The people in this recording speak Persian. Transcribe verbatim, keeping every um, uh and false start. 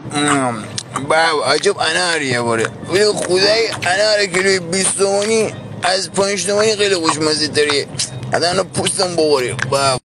باو عجب اناریه باره ولی خدای انار کیلوی بیست تومانی از پنج تومانی خیلی خوشمزه تریه. حتی انا پوستم بباره. باو